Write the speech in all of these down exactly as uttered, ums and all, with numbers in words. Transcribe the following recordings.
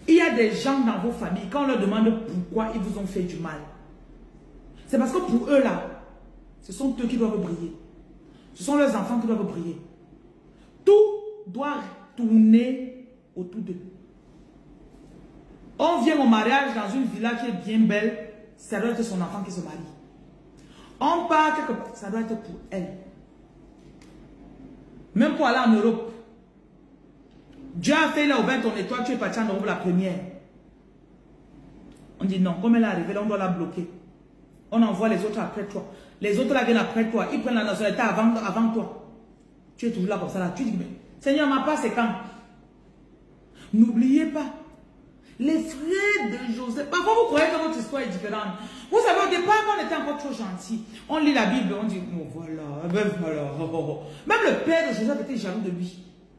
Il y a des gens dans vos familles, quand on leur demande pourquoi ils vous ont fait du mal, c'est parce que pour eux là, ce sont eux qui doivent briller. Ce sont leurs enfants qui doivent briller. Tout doit tourner autour d'eux. On vient au mariage dans une villa qui est bien belle, ça doit être son enfant qui se marie. On part quelque part, ça doit être pour elle. Même pour aller en Europe. Dieu a fait, il a ouvert ton étoile, tu es parti en Europe la première. On dit non, comme elle est arrivée, là, on doit la bloquer. On envoie les autres après toi. Les autres là viennent après toi. Ils prennent la nationalité avant, avant toi. Tu es toujours là comme ça. Là. Tu dis, mais Seigneur, ma part, c'est quand? N'oubliez pas. Les frères de Joseph. Parfois, vous croyez que votre histoire est différente. Vous savez, au départ, quand on était encore trop gentil, on lit la Bible, on dit, oh voilà, ben voilà. Oh, oh, oh. Même le père de Joseph était jaloux de lui.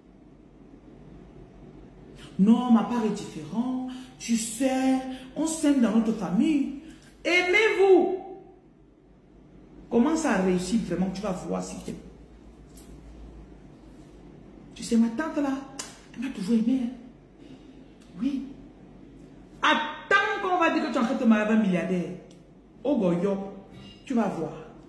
Non, ma part est différente. Tu sais, on s'aime dans notre famille. Aimez-vous. Comment ça réussit vraiment? Tu vas voir si tu... Tu sais, ma tante là, elle m'a toujours aimé. Hein? Oui. Attends qu'on va dire que tu es en train de te marier avec un milliardaire. Oh goyo, tu vas voir.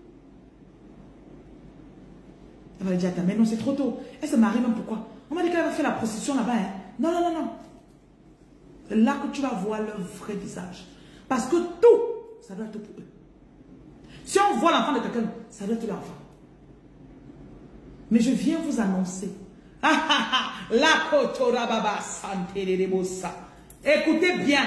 Elle va dire à ta mère, non, c'est trop tôt. Elle se marie même pourquoi? On m'a dit qu'elle va faire la procession là-bas. Hein? Non, non, non, non. C'est là que tu vas voir leur vrai visage. Parce que tout, ça doit être pour eux. Si on voit l'enfant de quelqu'un, ça doit être l'enfant. Mais je viens vous annoncer. La kotora baba santé de bossa. Écoutez bien.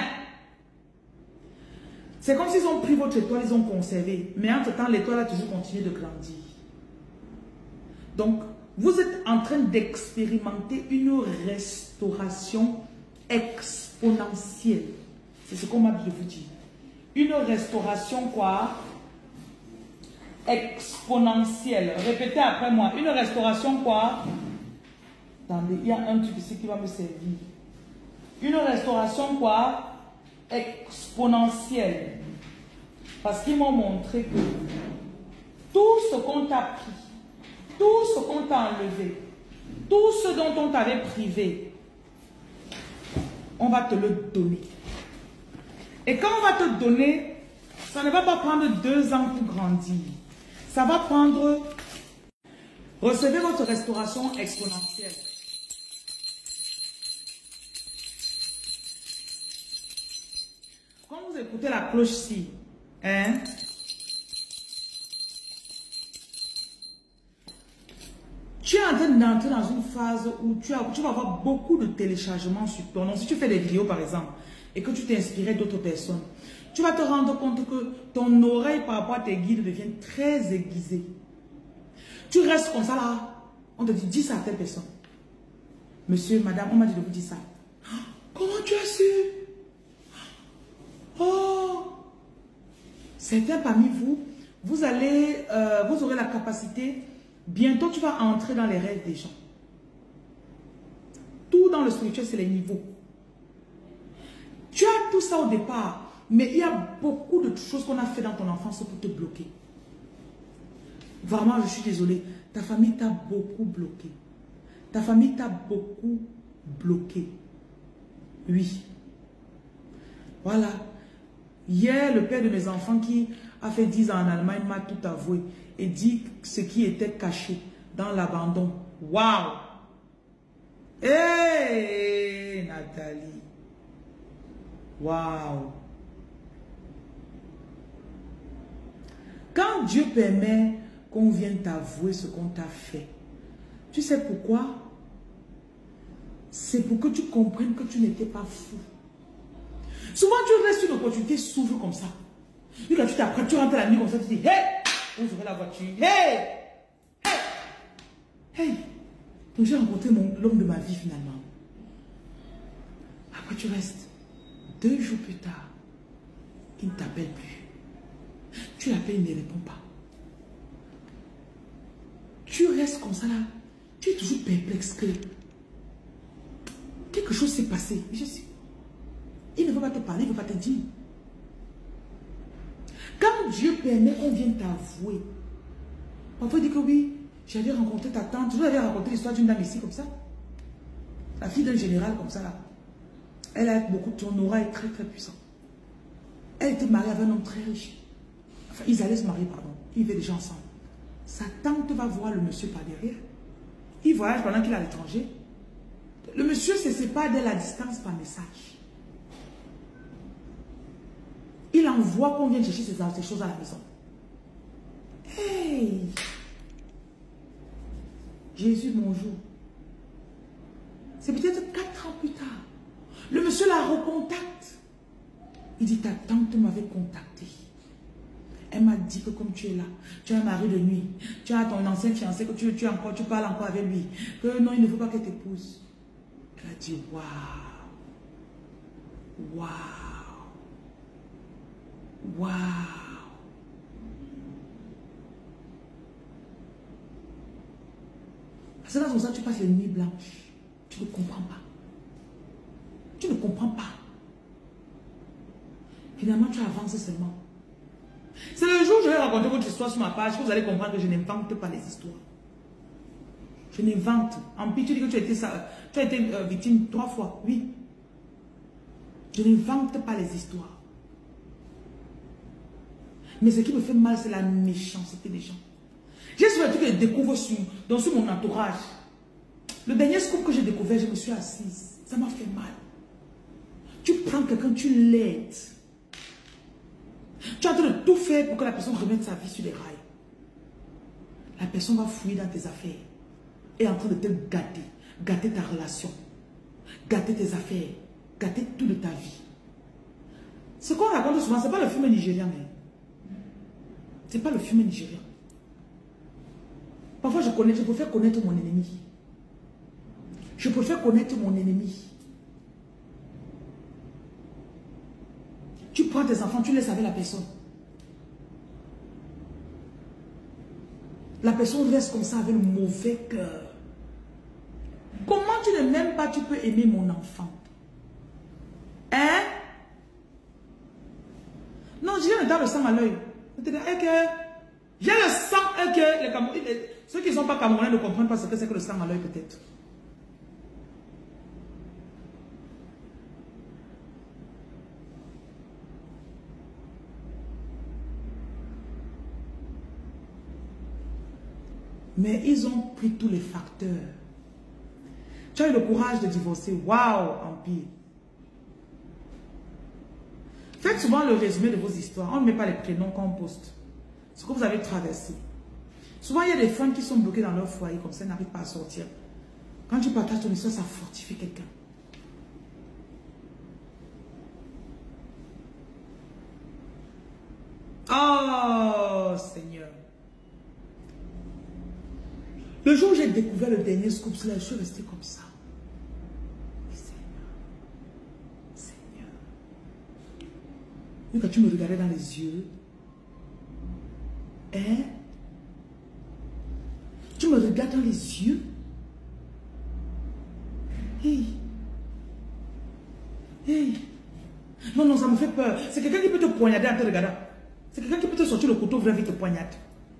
C'est comme s'ils ont pris votre étoile, ils ont conservé. Mais entre-temps, l'étoile a toujours continué de grandir. Donc, vous êtes en train d'expérimenter une restauration exponentielle. C'est ce qu'on m'a dit de vous dire. Une restauration quoi? Exponentielle. Répétez après moi. Une restauration quoi? Attendez, il y a un truc ici qui va me servir. Une restauration quoi? Exponentielle. Parce qu'ils m'ont montré que tout ce qu'on t'a pris, tout ce qu'on t'a enlevé, tout ce dont on t'avait privé, on va te le donner. Et quand on va te donner, ça ne va pas prendre deux ans pour grandir. Ça va prendre... Recevez votre restauration exponentielle. Quand vous écoutez la cloche-ci, hein, tu es en train d'entrer dans une phase où tu, as, tu vas avoir beaucoup de téléchargements sur ton nom. Si tu fais des vidéos, par exemple, et que tu t'es inspiré d'autres personnes, tu vas te rendre compte que ton oreille par rapport à tes guides devient très aiguisée. Tu restes comme ça là, on te dit, dis ça à telle personne. Monsieur, madame, on m'a dit de vous dire ça. Comment tu as su? Oh! Certains parmi vous, vous allez, euh, vous aurez la capacité, bientôt tu vas entrer dans les rêves des gens. Tout dans le spirituel, c'est les niveaux. Tu as tout ça au départ, mais il y a beaucoup de choses qu'on a fait dans ton enfance pour te bloquer. Vraiment, je suis désolée. Ta famille t'a beaucoup bloqué. Ta famille t'a beaucoup bloqué. Oui. Voilà. Hier, le père de mes enfants qui a fait dix ans en Allemagne m'a tout avoué et dit ce qui était caché dans l'abandon. Waouh! Hé, hey, Nathalie! Waouh! Quand Dieu permet qu'on vienne t'avouer ce qu'on t'a fait, tu sais pourquoi? C'est pour que tu comprennes que tu n'étais pas fou. Souvent, tu restes une opportunité, s'ouvre comme ça. Et quand tu t'apprêtes, tu rentres la nuit comme ça, tu dis, hey, vous ouvrez la voiture, hey, hey, hey. Donc, j'ai rencontré l'homme de ma vie finalement. Après, tu restes. Deux jours plus tard, il ne t'appelle plus. Tu l'appelles, il ne répond pas. Tu restes comme ça là. Tu es toujours perplexe que quelque chose s'est passé. Je sais. Il ne veut pas te parler, il ne veut pas te dire. Quand Dieu permet, on vient t'avouer. Parfois, il dit que oui, j'avais rencontré ta tante. Vous avez rencontré l'histoire d'une dame ici comme ça. La fille d'un général comme ça là. Elle a beaucoup, son aura est très très puissant. Elle était mariée avec un homme très riche. Enfin, ils allaient se marier, pardon. Ils vivaient déjà ensemble. Sa tante va voir le monsieur par derrière. Il voyage pendant qu'il est à l'étranger. Le monsieur se sépare de la distance par message. Il envoie qu'on vienne chercher ces, ces choses à la maison. Hey! Jésus, bonjour. C'est peut-être quatre ans plus tard. Le monsieur la recontacte. Il dit, ta tante m'avait contacté. Elle m'a dit que comme tu es là, tu as un mari de nuit, tu as ton ancien fiancé, que tu, tu, encore, tu parles encore avec lui, que non, il ne faut pas qu'elle t'épouse. Elle a dit, waouh, waouh, waouh. Parce que dans son sens, tu passes les nuits blanches. Tu ne comprends pas. Tu ne comprends pas. Finalement, tu avances seulement. C'est le jour où je vais raconter votre histoire sur ma page que vous allez comprendre que je n'invente pas les histoires. Je n'invente. En plus, tu dis que tu as été, tu as été euh, victime trois fois. Oui. Je n'invente pas les histoires. Mais ce qui me fait mal, c'est la méchanceté des gens. J'ai souvent que je découvre sur, dans sur mon entourage. Le dernier scoop que j'ai découvert, je me suis assise. Ça m'a fait mal. Tu prends quelqu'un, tu l'aides. Tu es en train de tout faire pour que la personne remette sa vie sur les rails. La personne va fouiller dans tes affaires. Et est en train de te gâter. Gâter ta relation. Gâter tes affaires. Gâter tout de ta vie. Ce qu'on raconte souvent, ce n'est pas le film nigérien. Ce n'est pas le film nigérien. Parfois, je connais, je préfère connaître mon ennemi. Je préfère connaître mon ennemi. Tu prends tes enfants, tu laisses avec la personne. La personne reste comme ça avec le mauvais cœur. Comment tu ne m'aimes pas, tu peux aimer mon enfant? Hein? Non, j'ai dans le sang à l'œil. J'ai le sang et que les Camerounais, ceux qui ne sont pas Camerounais ne comprennent pas ce que c'est que le sang à l'œil peut-être. Mais ils ont pris tous les facteurs. Tu as eu le courage de divorcer. Waouh, Empire. Faites souvent le résumé de vos histoires. On ne met pas les prénoms qu'on poste. Ce que vous avez traversé. Souvent, il y a des femmes qui sont bloquées dans leur foyer, comme ça, elles n'arrivent pas à sortir. Quand tu partages ton histoire, ça fortifie quelqu'un. Oh, Seigneur. Le jour où j'ai découvert le dernier scoop, là, je suis restée comme ça. Seigneur. Seigneur. Et quand tu me regardais dans les yeux, hein? Tu me regardes dans les yeux. Hey. Hey. Non, non, ça me fait peur. C'est quelqu'un qui peut te poignarder en te regardant. C'est quelqu'un qui peut te sortir le couteau vraiment et te poignarde.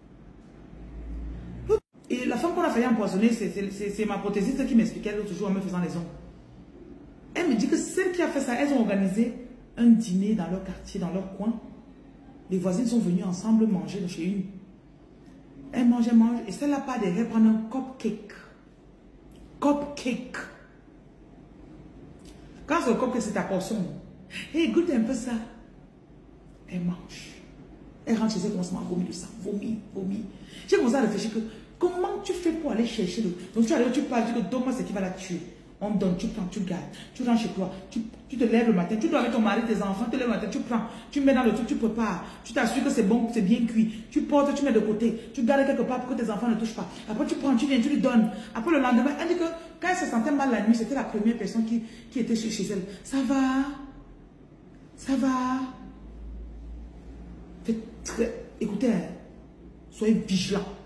Et la femme qu'on a failli empoisonner, c'est ma prothésiste qui m'expliquait l'autre jour en me faisant les ongles. Elle me dit que celle qui a fait ça, elles ont organisé un dîner dans leur quartier, dans leur coin. Les voisines sont venues ensemble manger de chez une. Elle mange, elle mange, et celle-là part derrière prendre un cupcake. Cupcake. Quand c'est le cupcake, c'est ta portion. Et hey, goûte un peu ça. Elle mange. Elle rentre chez elle, commence à vomir le sang. Vomir, vomir. J'ai commencé à réfléchir que comment tu fais pour aller chercher le... Donc tu arrives, tu parles, tu dis que donne-moi ce qui va la tuer. On donne, tu prends, tu gardes. Tu rentres chez toi, tu, tu te lèves le matin, tu dois avec ton mari, tes enfants, tu te lèves le matin, tu prends, tu mets dans le truc, tu prépares, tu t'assures que c'est bon, c'est bien cuit. Tu portes, tu mets de côté, tu gardes quelque part pour que tes enfants ne touchent pas. Après tu prends, tu viens, tu lui donnes. Après le lendemain, elle dit que quand elle se sentait mal la nuit, c'était la première personne qui, qui était chez, chez elle. Ça va? Ça va? Faites très... Écoutez, soyez vigilants.